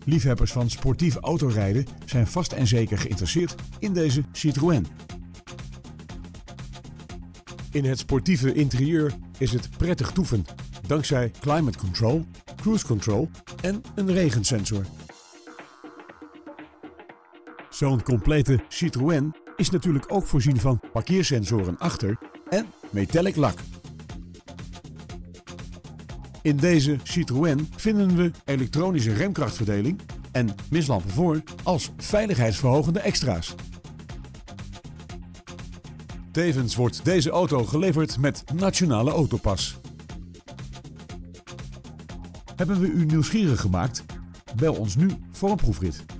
Liefhebbers van sportief autorijden zijn vast en zeker geïnteresseerd in deze Citroën. In het sportieve interieur is het prettig toeven, dankzij climate control, cruise control en een regensensor. Zo'n complete Citroën is natuurlijk ook voorzien van parkeersensoren achter en metallic lak. In deze Citroën vinden we elektronische remkrachtverdeling en mislampen voor als veiligheidsverhogende extra's. Tevens wordt deze auto geleverd met Nationale Autopas. Hebben we u nieuwsgierig gemaakt? Bel ons nu voor een proefrit.